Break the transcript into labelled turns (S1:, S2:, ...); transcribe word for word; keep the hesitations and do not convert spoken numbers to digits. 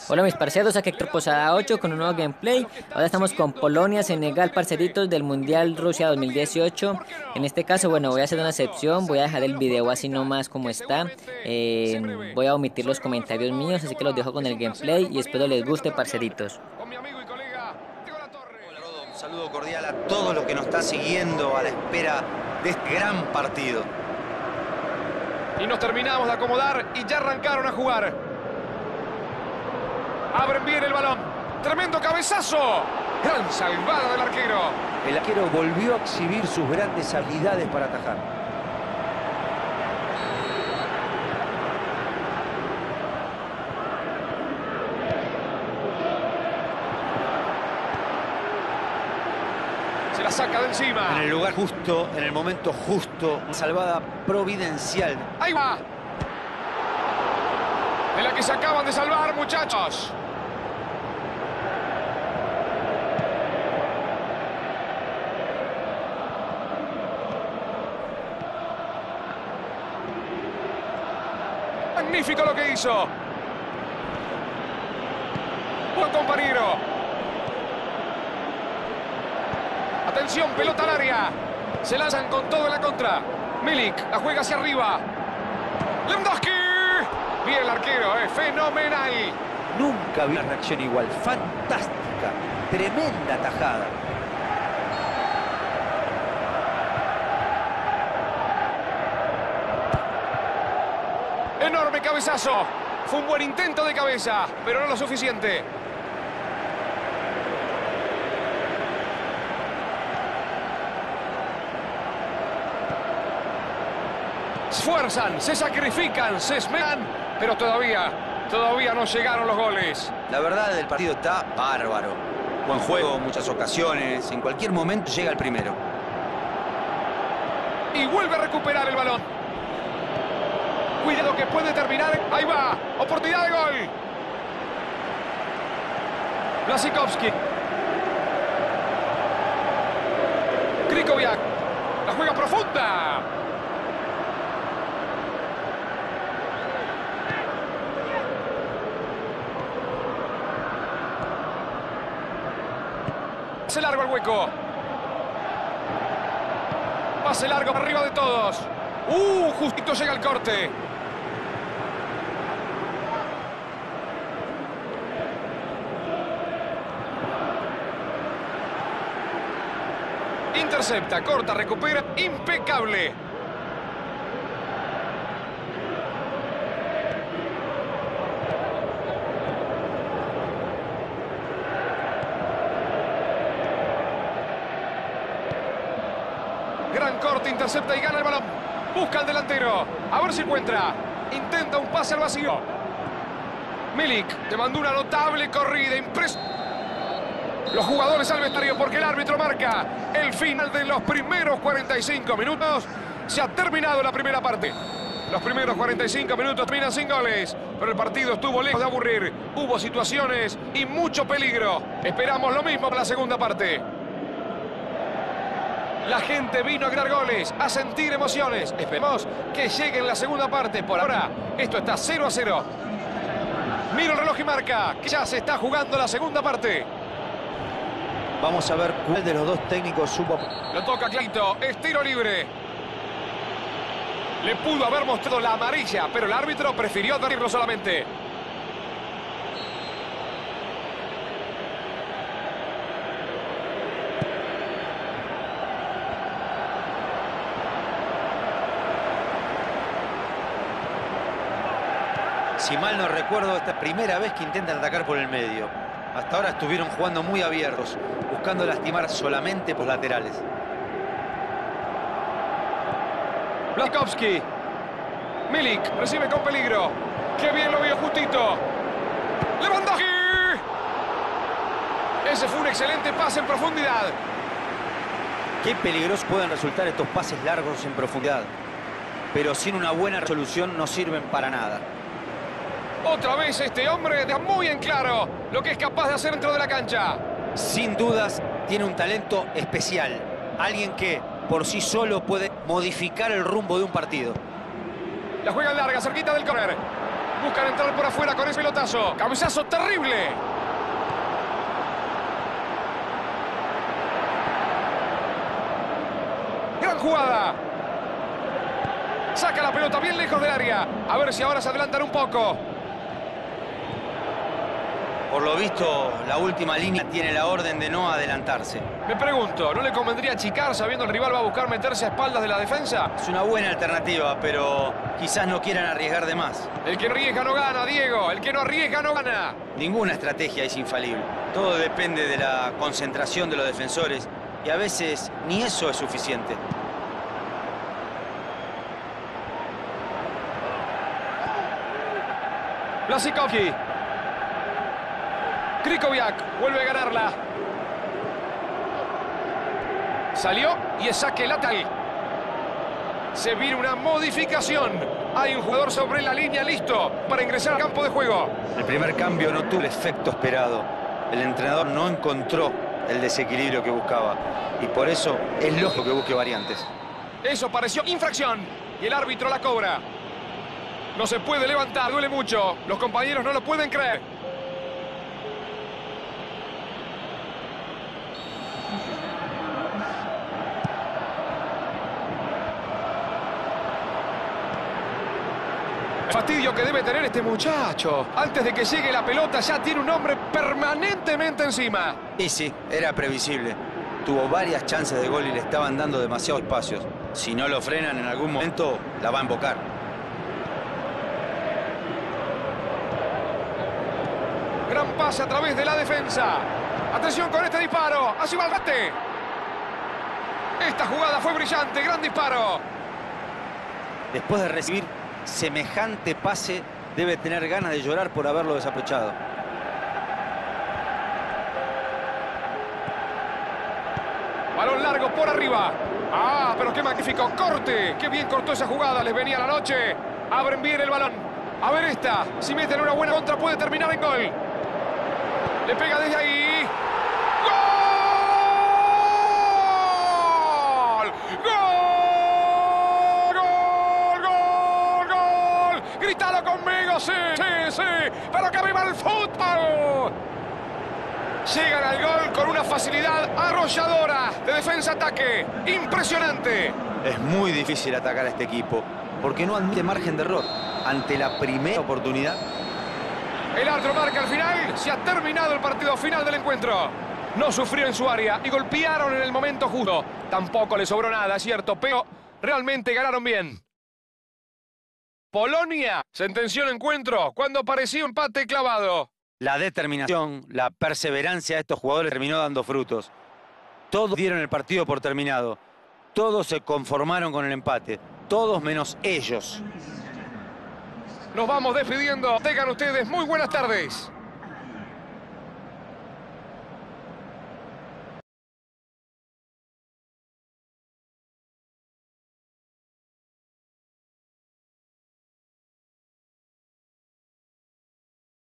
S1: Hola mis parceros, aquí Héctor Posada ocho con un nuevo gameplay. Ahora estamos con Polonia, Senegal, parceritos del Mundial Rusia dos mil dieciocho. En este caso, bueno, voy a hacer una excepción, voy a dejar el video así nomás como está. Eh, voy a omitir los comentarios míos, así que los dejo con el gameplay y espero les guste, parceritos.
S2: Hola, Rodo, un saludo cordial a todos los que nos están siguiendo a la espera de este gran partido.
S3: Y nos terminamos de acomodar y ya arrancaron a jugar. Abren bien el balón. Tremendo cabezazo. Gran salvada del arquero.
S4: El arquero volvió a exhibir sus grandes habilidades para atajar.
S3: Se la saca de encima.
S2: En el lugar justo, en el momento justo, salvada providencial.
S3: Ahí va. De la que se acaban de salvar, muchachos. Magnífico lo que hizo. Buen compañero. Atención, pelota al área. Se lanzan con todo en la contra. Milik la juega hacia arriba. Lewandowski. Bien el arquero, eh, fenomenal.
S4: Nunca vi una reacción igual. Fantástica. Tremenda tajada.
S3: Enorme cabezazo. Fue un buen intento de cabeza, pero no lo suficiente. Se esfuerzan, se sacrifican, se esmeran, pero todavía, todavía no llegaron los goles.
S2: La verdad, el partido está bárbaro. Buen juego, muchas ocasiones. En cualquier momento llega el primero.
S3: Y vuelve a recuperar el balón. Cuidado que puede terminar. Ahí va. Oportunidad de gol. Błaszczykowski. Krychowiak. La juega profunda. Pase largo al hueco. Pase largo para arriba de todos. Uh, justito llega el corte. Intercepta, corta, recupera. Impecable. Gran corte, intercepta y gana el balón. Busca al delantero. A ver si encuentra. Intenta un pase al vacío. Milik te mandó una notable corrida. Impresionante. Los jugadores al vestuario porque el árbitro marca el final de los primeros cuarenta y cinco minutos. Se ha terminado la primera parte. Los primeros cuarenta y cinco minutos terminan sin goles, pero el partido estuvo lejos de aburrir. Hubo situaciones y mucho peligro. Esperamos lo mismo para la segunda parte. La gente vino a ganar goles, a sentir emociones. Esperemos que llegue en la segunda parte. Por ahora, esto está cero a cero. Mira el reloj y marca que ya se está jugando la segunda parte.
S4: Vamos a ver cuál de los dos técnicos supo.
S3: Lo toca clarito, es tiro libre. Le pudo haber mostrado la amarilla, pero el árbitro prefirió advertirlo solamente.
S2: Si mal no recuerdo, esta primera vez que intentan atacar por el medio. Hasta ahora estuvieron jugando muy abiertos, buscando lastimar solamente por laterales.
S3: Błaszczykowski. Milik recibe con peligro. ¡Qué bien lo vio justito! ¡Lewandowski! Ese fue un excelente pase en profundidad.
S4: Qué peligrosos pueden resultar estos pases largos en profundidad. Pero sin una buena resolución no sirven para nada.
S3: Otra vez este hombre deja muy en claro lo que es capaz de hacer dentro de la cancha.
S2: Sin dudas, tiene un talento especial. Alguien que por sí solo puede modificar el rumbo de un partido.
S3: La juega larga, cerquita del córner. Buscan entrar por afuera con ese pelotazo. Cabezazo terrible. Gran jugada. Saca la pelota bien lejos del área. A ver si ahora se adelantan un poco.
S4: Por lo visto, la última línea tiene la orden de no adelantarse.
S3: Me pregunto, ¿no le convendría achicar sabiendo el rival va a buscar meterse a espaldas de la defensa?
S4: Es una buena alternativa, pero quizás no quieran arriesgar de más.
S3: El que arriesga no gana, Diego. El que no arriesga no gana.
S4: Ninguna estrategia es infalible. Todo depende de la concentración de los defensores y a veces ni eso es suficiente.
S3: Blasikovic. Krychowiak vuelve a ganarla. Salió y es saque lateral. Se viene una modificación. Hay un jugador sobre la línea listo para ingresar al campo de juego.
S4: El primer cambio no tuvo el efecto esperado. El entrenador no encontró el desequilibrio que buscaba. Y por eso es lógico que busque variantes.
S3: Eso pareció infracción. Y el árbitro la cobra. No se puede levantar, duele mucho. Los compañeros no lo pueden creer. Fastidio que debe tener este muchacho. Antes de que llegue la pelota ya tiene un hombre permanentemente encima.
S4: Y sí, era previsible. Tuvo varias chances de gol y le estaban dando demasiados espacios. Si no lo frenan en algún momento, la va a embocar.
S3: Gran pase a través de la defensa. Atención con este disparo. Así va el gate. Esta jugada fue brillante. Gran disparo.
S4: Después de recibir semejante pase, debe tener ganas de llorar por haberlo desaprovechado.
S3: Balón largo por arriba. Ah, pero qué magnífico corte. Qué bien cortó esa jugada. Les venía la noche. Abren bien el balón. A ver esta. Si meten una buena contra puede terminar en gol. Le pega desde ahí. ¡Gol! ¡Gol! ¡Gol! ¡Gol! ¡Gol! ¡Grítalo conmigo! ¡Sí, sí, sí! ¡Pero que viva el fútbol! Llegan al gol con una facilidad arrolladora de defensa-ataque. ¡Impresionante!
S4: Es muy difícil atacar a este equipo porque no admite margen de error. Ante la primera oportunidad.
S3: El árbitro marca al final. Se ha terminado el partido final del encuentro. No sufrió en su área y golpearon en el momento justo. Tampoco le sobró nada, es cierto, pero realmente ganaron bien. Polonia sentenció el encuentro cuando parecía un empate clavado.
S4: La determinación, la perseverancia de estos jugadores terminó dando frutos. Todos dieron el partido por terminado. Todos se conformaron con el empate. Todos menos ellos.
S3: Nos vamos despidiendo. Tengan ustedes muy buenas tardes.